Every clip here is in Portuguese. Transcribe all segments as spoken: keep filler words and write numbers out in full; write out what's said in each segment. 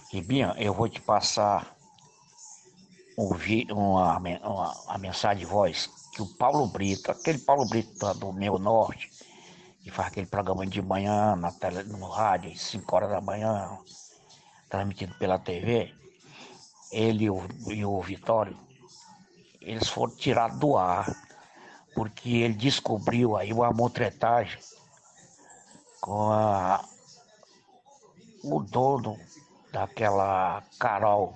Ribinha, eu vou te passar um vi- uma, uma, uma mensagem de voz que o Paulo Brito, aquele Paulo Brito lá do Meu Norte, que faz aquele programa de manhã na tele, no rádio, às cinco horas da manhã, transmitido pela T V, ele e o, e o Vitório, eles foram tirados do ar, porque ele descobriu aí uma motretagem com a, o dono daquela Carol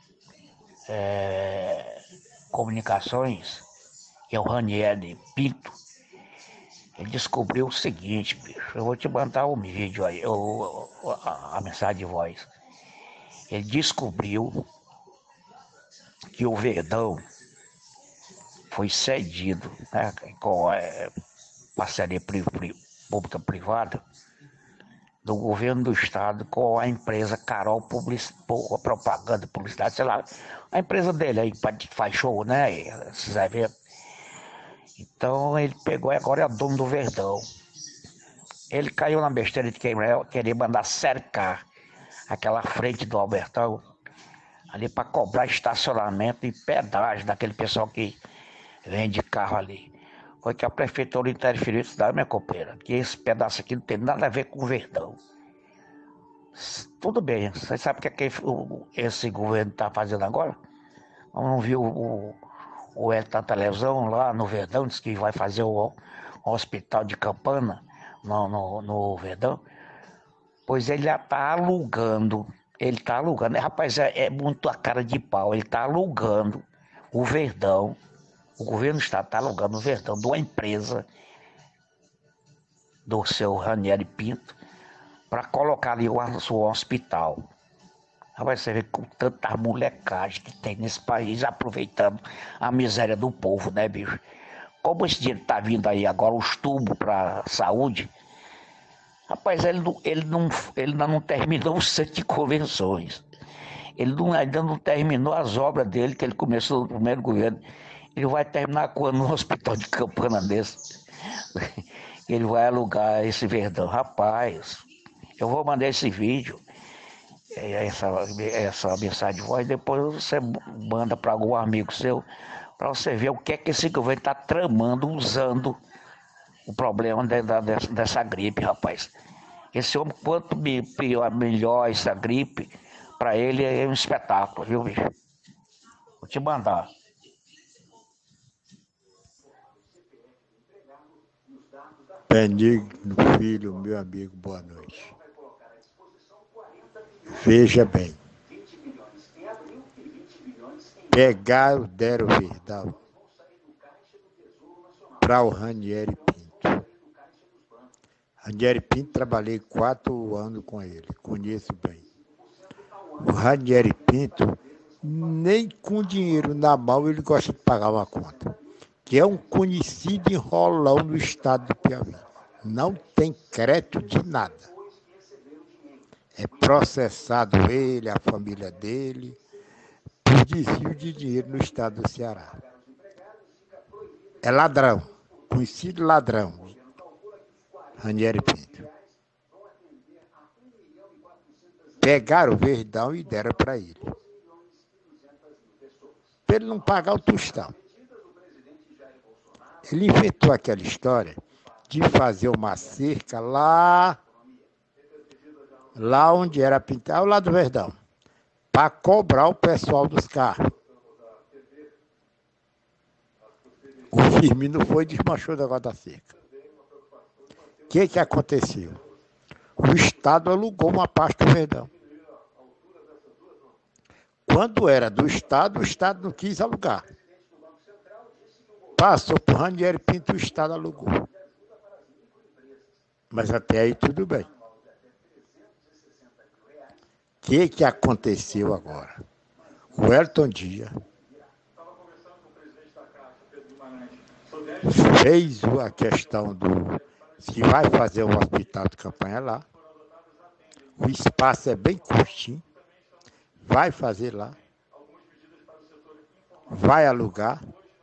é, Comunicações, que é o Raniel Pinto. Ele descobriu o seguinte, bicho. Eu vou te mandar um vídeo aí, o, a, a mensagem de voz. Ele descobriu que o Verdão foi cedido, né, com é, parceria pri, pri, pública-privada do governo do estado com a empresa Carol Public, Propaganda, Publicidade, sei lá, a empresa dele aí, faz show, né, esses eventos. Então ele pegou e agora é dono do Verdão. Ele caiu na besteira de querer mandar cercar aquela frente do Albertão ali para cobrar estacionamento e pedágio daquele pessoal que vende carro ali. Foi que a prefeitura interferiu isso daí, minha companheira, que esse pedaço aqui não tem nada a ver com o Verdão. Tudo bem, você sabe o que, é que esse governo está fazendo agora? Não viu o, o Hélio na televisão lá no Verdão, disse que vai fazer o, o hospital de Campana no, no, no Verdão? Pois ele já está alugando, ele está alugando, rapaz, é, é muito a cara de pau, ele está alugando o Verdão, o governo do estado está alugando o Verdão de uma empresa do seu Raniel Pinto para colocar ali o, o hospital. Rapaz, você vê com tanta molecagem que tem nesse país, aproveitando a miséria do povo, né, bicho? Como esse dinheiro está vindo aí agora, os tubos para saúde, rapaz, ele, não, ele, não, ele ainda não terminou o centro de convenções. Ele não, ainda não terminou as obras dele, que ele começou no primeiro governo. Ele vai terminar quando no hospital de Campana desse. Ele vai alugar esse Verdão. Rapaz, eu vou mandar esse vídeo, essa, essa mensagem de voz, depois você manda para algum amigo seu, para você ver o que é que esse governo está tramando, usando o problema de, de, dessa gripe, rapaz. Esse homem, quanto pior, melhor essa gripe, para ele é um espetáculo, viu, bicho? Vou te mandar. Benigno Filho, meu amigo, boa noite. Veja bem, pegaram, deram Verdão para o Raniel Pinto. Raniel Pinto, trabalhei quatro anos com ele, conheço bem. O Raniel Pinto, nem com dinheiro na mão ele gosta de pagar uma conta, que é um conhecido enrolão no estado do Piauí. Não tem crédito de nada. É processado ele, a família dele, por desvio de dinheiro no estado do Ceará. É ladrão, conhecido ladrão, Raniel Pinto. Pegaram o Verdão e deram para ele. Para ele não pagar o tostão. Ele inventou aquela história de fazer uma cerca lá, lá onde era pintado, ao lado do Verdão, para cobrar o pessoal dos carros. O Firmino foi e desmanchou o negócio da cerca. O que, que aconteceu? O Estado alugou uma parte do Verdão. Quando era do Estado, o Estado não quis alugar. Passou para o Raniel Pinto, o Estado alugou. Mas até aí tudo bem. O que, que aconteceu agora? O Elton Dias fez a questão do se vai fazer um hospital de campanha lá. O espaço é bem curtinho. Vai fazer lá. Vai alugar.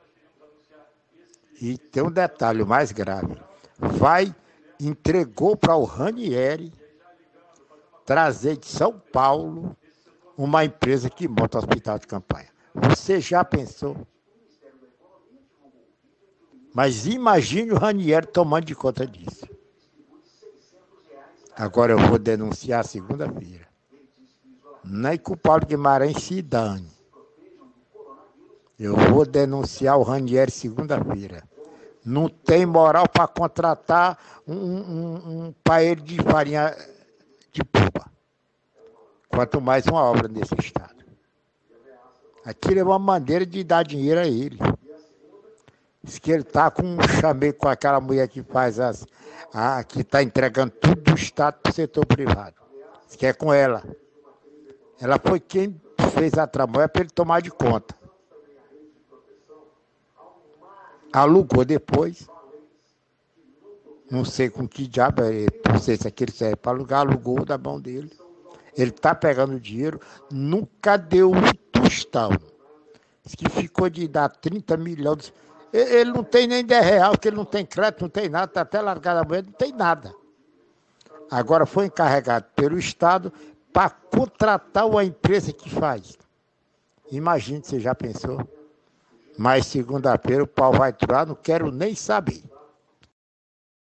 E tem um detalhe mais grave. Vai, entregou para o Ranieri trazer de São Paulo uma empresa que monta hospital de campanha. Você já pensou? Mas imagine o Ranieri tomando de conta disso. Agora eu vou denunciar segunda-feira. Nem que o Paulo Guimarães se dane. Eu vou denunciar o Ranieri segunda-feira. Não tem moral para contratar um, um, um paeiro de farinha de puba. Quanto mais uma obra nesse estado. Aquilo é uma maneira de dar dinheiro a ele. Diz que ele está com um chamego com aquela mulher que faz as. A, que está entregando tudo do Estado para o setor privado. Diz que é com ela. Ela foi quem fez a tramóia para ele tomar de conta. Alugou depois. Não sei com que diabo, não sei se aquele serve para alugar, alugou da mão dele. Ele está pegando dinheiro, nunca deu um tostão. Diz que ficou de dar trinta milhões. Ele não tem nem dez reais, porque ele não tem crédito, não tem nada, está até largado a moeda, não tem nada. Agora foi encarregado pelo Estado para contratar uma empresa que faz. Imagine, você já pensou? Mas segunda-feira o pau vai aturar, não quero nem saber.